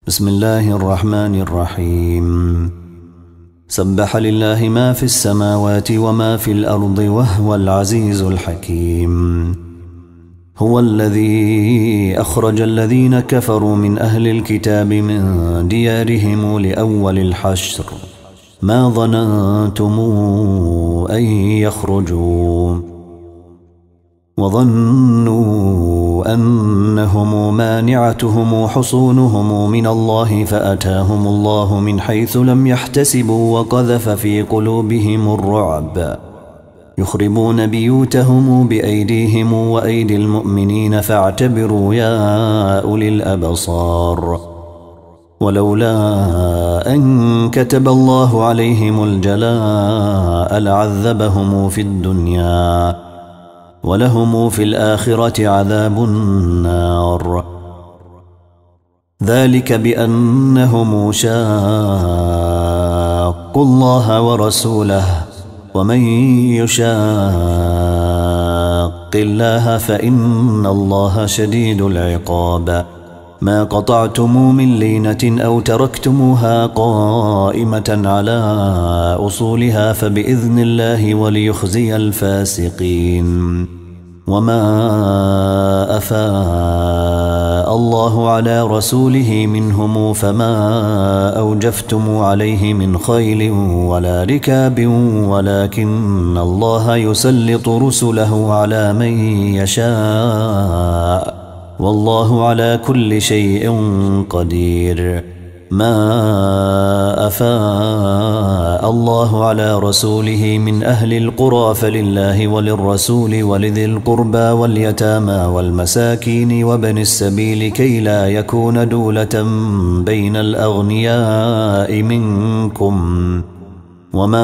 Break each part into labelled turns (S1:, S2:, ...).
S1: بسم الله الرحمن الرحيم. سبح لله ما في السماوات وما في الأرض وهو العزيز الحكيم. هو الذي أخرج الذين كفروا من أهل الكتاب من ديارهم لأول الحشر ما ظننتم أن يخرجوا وظنوا أنهم مانعتهم حصونهم من الله فأتاهم الله من حيث لم يحتسبوا وقذف في قلوبهم الرعب يخربون بيوتهم بأيديهم وأيدي المؤمنين فاعتبروا يا أولي الأبصار. ولولا أن كتب الله عليهم الجلاء لعذبهم في الدنيا ولهم في الآخرة عذاب النار. ذلك بأنهم شاقوا الله ورسوله ومن يشاق الله فإن الله شديد العقاب. ما قطعتم من لينة أو تركتموها قائمة على أصولها فبإذن الله وليخزي الفاسقين. وما أفاء الله على رسوله منهم فما أوجفتم عليه من خيل ولا ركاب ولكن الله يسلط رسله على من يشاء والله على كل شيء قدير. ما أفاء الله على رسوله من أهل القرى فلله وللرسول ولذي القربى واليتامى والمساكين وابن السبيل كي لا يكون دولة بين الأغنياء منكم. وما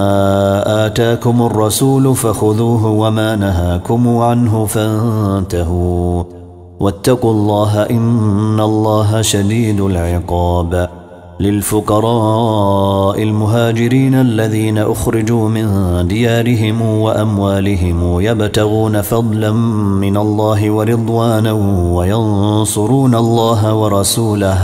S1: آتاكم الرسول فخذوه وما نهاكم عنه فانتهوا واتقوا الله إن الله شديد العقاب. للفقراء المهاجرين الذين أخرجوا من ديارهم وأموالهم يبتغون فضلا من الله ورضوانا وينصرون الله ورسوله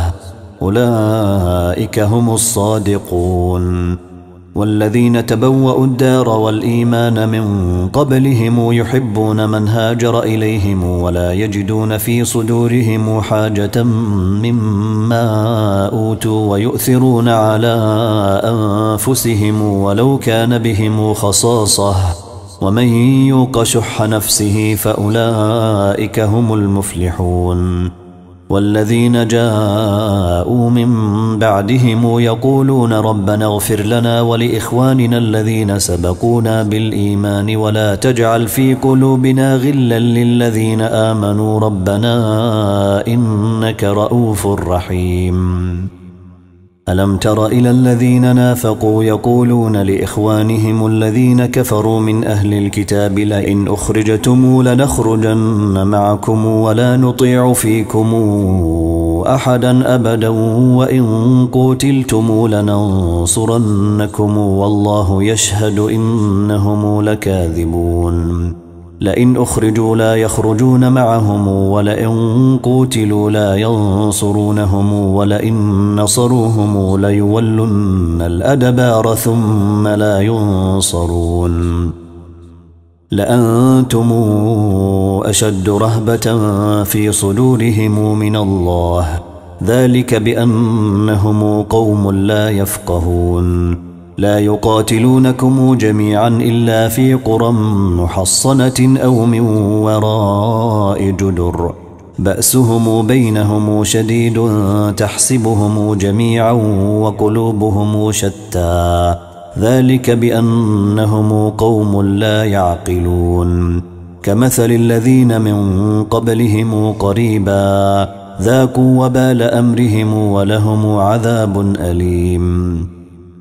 S1: أولئك هم الصادقون. والذين تبوأوا الدار والإيمان من قبلهم يحبون من هاجر إليهم ولا يجدون في صدورهم حاجة مما أوتوا ويؤثرون على أنفسهم ولو كان بهم خصاصة ومن يوق شح نفسه فأولئك هم المفلحون. والذين جاءوا من بعدهم يقولون ربنا اغفر لنا ولإخواننا الذين سبقونا بالإيمان ولا تجعل في قلوبنا غلا للذين آمنوا ربنا إنك رؤوف رحيم. ألم تر إلى الذين نافقوا يقولون لإخوانهم الذين كفروا من أهل الكتاب لئن أخرجتم لنخرجن معكم ولا نطيع فيكم أحدا أبدا وإن قتلتم لننصرنكم والله يشهد إنهم لكاذبون. لئن أخرجوا لا يخرجون معهم ولئن قتلوا لا ينصرونهم ولئن نصروهم ليولن الأدبار ثم لا ينصرون. لأنتم أشد رهبة في صدورهم من الله ذلك بأنهم قوم لا يفقهون. لا يقاتلونكم جميعا إلا في قرى محصنة أو من وراء جدر بأسهم بينهم شديد تحسبهم جميعا وقلوبهم شتى ذلك بأنهم قوم لا يعقلون. كمثل الذين من قبلهم قريبا ذاقوا وبال أمرهم ولهم عذاب أليم.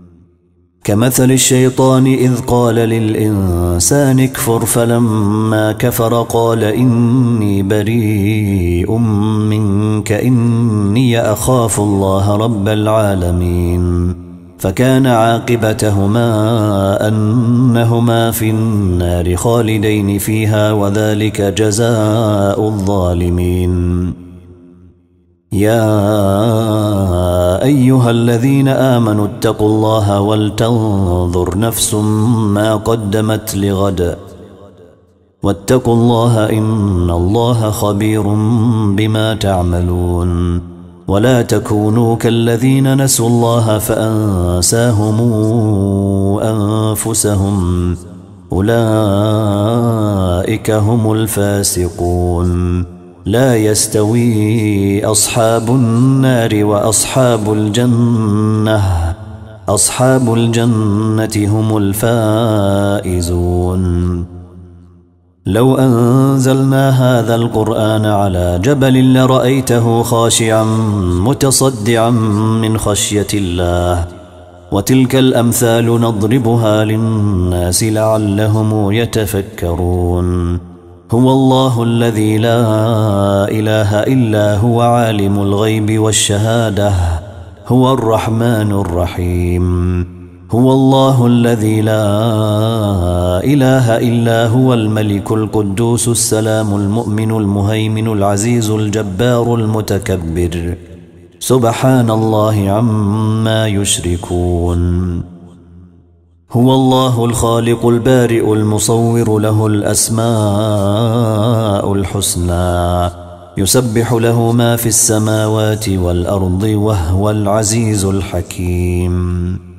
S1: كمثل الشيطان إذ قال للإنسان اكفر فلما كفر قال إني بريء منك إني أخاف الله رب العالمين. فكان عاقبتهما أنهما في النار خالدين فيها وذلك جزاء الظالمين. يا أيها الذين آمنوا اتقوا الله ولتنظر نفس ما قدمت لغد واتقوا الله إن الله خبير بما تعملون ولا تكونوا كالذين نسوا الله فأنساهم أنفسهم أولئك هم الفاسقون لا يستوي أصحاب النار وأصحاب الجنة أصحاب الجنة هم الفائزون لو أنزلنا هذا القرآن على جبل لرأيته خاشعا متصدعا من خشية الله وتلك الأمثال نضربها للناس لعلهم يتفكرون هو الله الذي لا إله إلا هو عالم الغيب والشهادة هو الرحمن الرحيم هو الله الذي لا إله إلا هو الملك القدوس السلام المؤمن المهيمن العزيز الجبار المتكبر سبحان الله عما يشركون هو الله الخالق البارئ المصور له الأسماء الحسنى يسبح له ما في السماوات والأرض وهو العزيز الحكيم